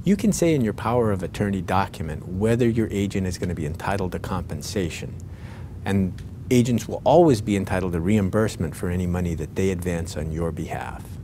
You can say in your power of attorney document whether your agent is going to be entitled to compensation. And agents will always be entitled to reimbursement for any money that they advance on your behalf.